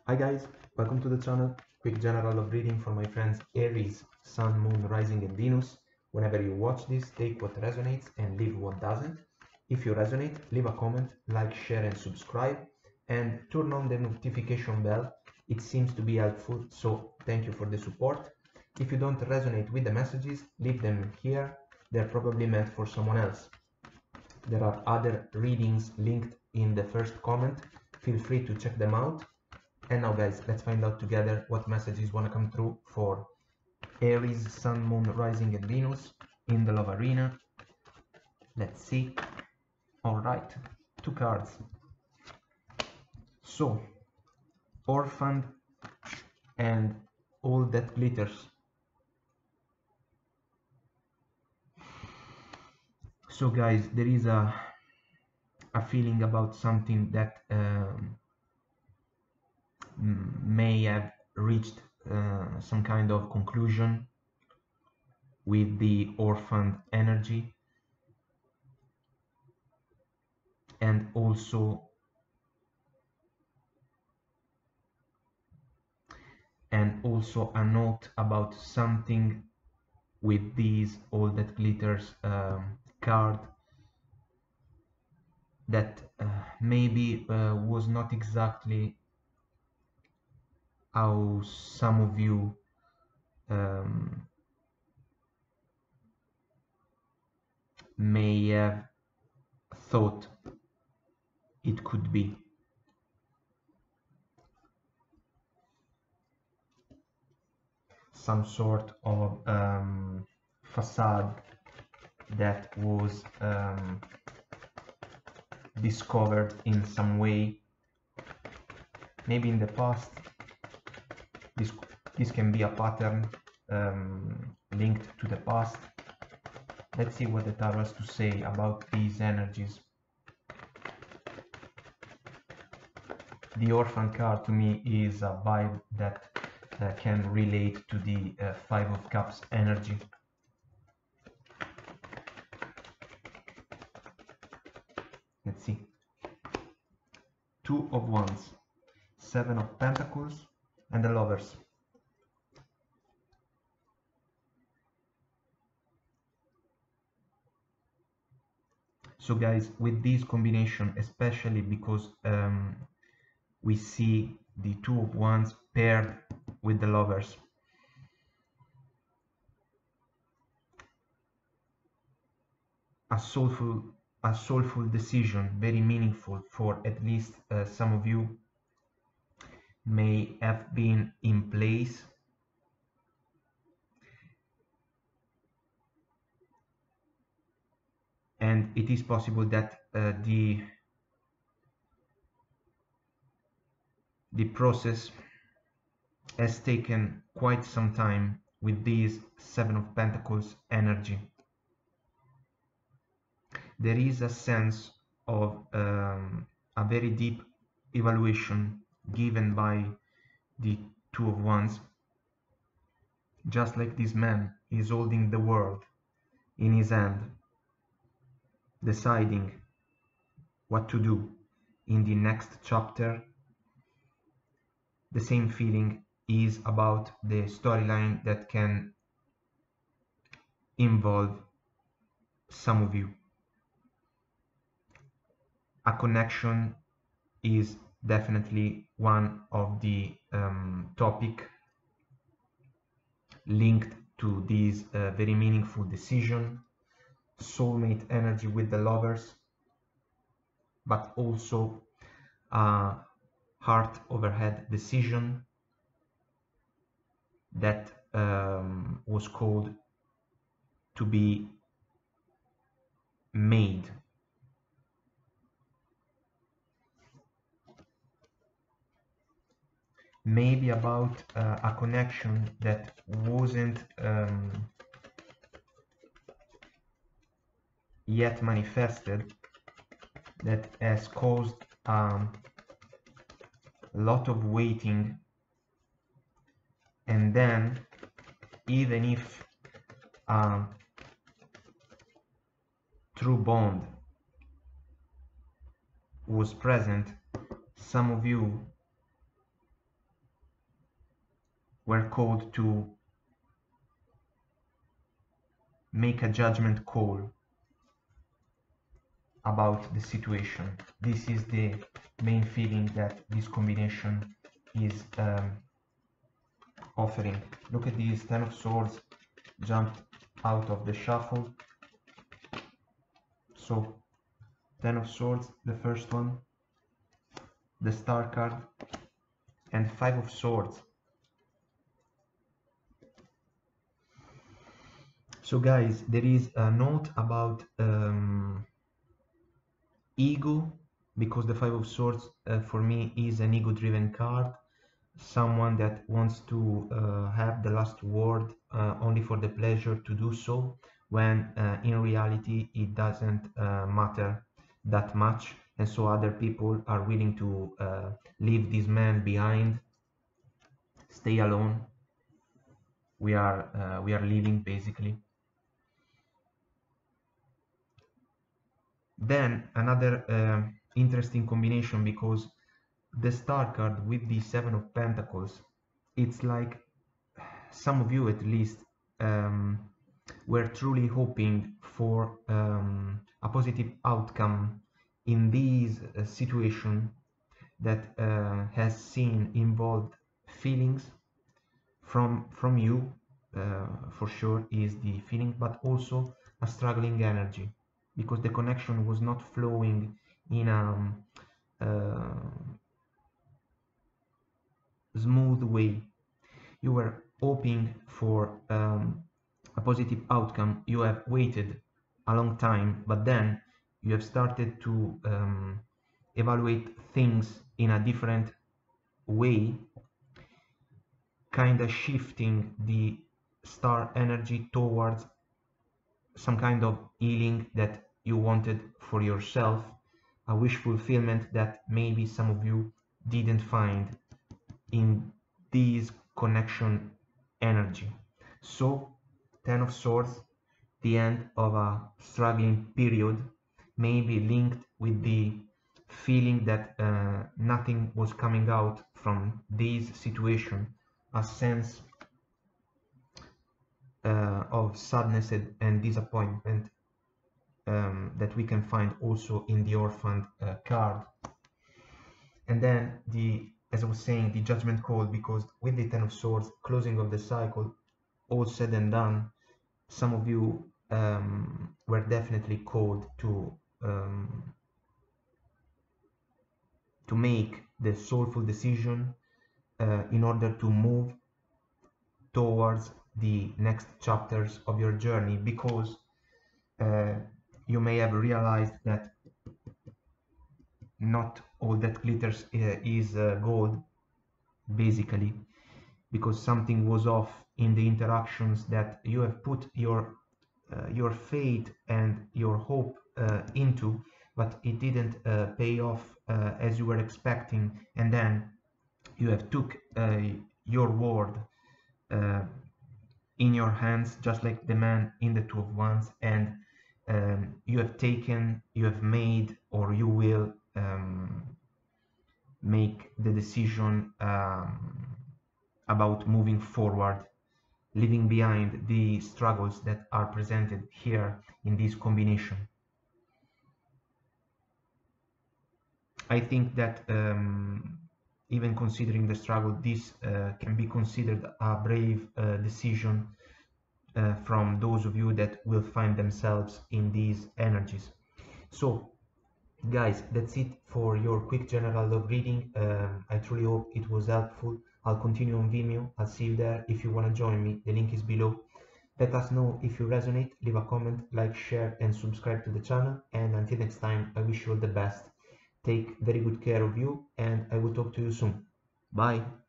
Hi guys, welcome to the channel. Quick general of reading for my friends Aries, Sun, Moon, Rising and Venus. Whenever you watch this, take what resonates and leave what doesn't. If you resonate, leave a comment, like, share and subscribe, and turn on the notification bell. It seems to be helpful, so thank you for the support. If you don't resonate with the messages, leave them here. They're probably meant for someone else. There are other readings linked in the first comment. Feel free to check them out. And now guys, let's find out together what messages want to come through for Aries, Sun, Moon, Rising and Venus in the love arena. Let's see. Alright, two cards. So, Orphaned and All That Glitters. So guys, there is a feeling about something that may have reached some kind of conclusion with the orphaned energy, and also a note about something with these All That Glitters card that maybe was not exactly how some of you may have thought it could be. Some sort of facade that was discovered in some way, maybe in the past. This can be a pattern linked to the past. Let's see what the tarot has to say about these energies. The Orphan card to me is a vibe that can relate to the Five of Cups energy. Let's see. Two of Wands, Seven of Pentacles, and the Lovers. So guys, with this combination, especially because we see the Two of Wands paired with the Lovers, a soulful decision, very meaningful for at least some of you, may have been in place, and it is possible that the process has taken quite some time with this Seven of Pentacles energy. There is a sense of a very deep evaluation given by the Two of Wands, just like this man is holding the world in his hand, deciding what to do in the next chapter. The same feeling is about the storyline that can involve some of you. A connection is definitely one of the topic linked to this very meaningful decision, soulmate energy with the Lovers, but also a heart over head decision that was called to be made. Maybe about a connection that wasn't yet manifested, that has caused a lot of waiting, and then even if a true bond was present, some of you were called to make a judgment call about the situation. This is the main feeling that this combination is offering. Look at these 10 of Swords jumped out of the shuffle. So 10 of Swords, the first one, the Star card, and 5 of Swords. So guys, there is a note about ego, because the 5 of Swords for me is an ego-driven card. Someone that wants to have the last word only for the pleasure to do so, when in reality it doesn't matter that much, and so other people are willing to leave this man behind, stay alone. We are leaving basically. Then another interesting combination, because the Star card with the 7 of Pentacles, it's like some of you at least were truly hoping for a positive outcome in this situation that has seen involved feelings from you, for sure is the feeling, but also a struggling energy, because the connection was not flowing in a smooth way. You were hoping for a positive outcome. You have waited a long time, but then you have started to evaluate things in a different way, kind of shifting the star energy towards some kind of healing that you wanted for yourself, a wish fulfillment that maybe some of you didn't find in this connection energy. So 10 of Swords, the end of a struggling period, may be linked with the feeling that nothing was coming out from this situation, a sense of sadness and disappointment that we can find also in the Orphaned card. And then as I was saying, the Judgment Call, because with the 10 of Swords, closing of the cycle, all said and done, some of you were definitely called to make the soulful decision in order to move towards the next chapters of your journey, because you may have realized that not all that glitters is gold, basically, because something was off in the interactions that you have put your faith and your hope into, but it didn't pay off as you were expecting, and then you have took your word in your hands, just like the man in the Two of Wands, and you have made, or you will make the decision about moving forward, leaving behind the struggles that are presented here in this combination. I think that even considering the struggle, this can be considered a brave decision from those of you that will find themselves in these energies. So guys, that's it for your quick general love reading. I truly hope it was helpful. I'll continue on Vimeo. I'll see you there. If you want to join me, the link is below. Let us know if you resonate. Leave a comment, like, share, and subscribe to the channel. And until next time, I wish you all the best. Take very good care of you, and I will talk to you soon. Bye.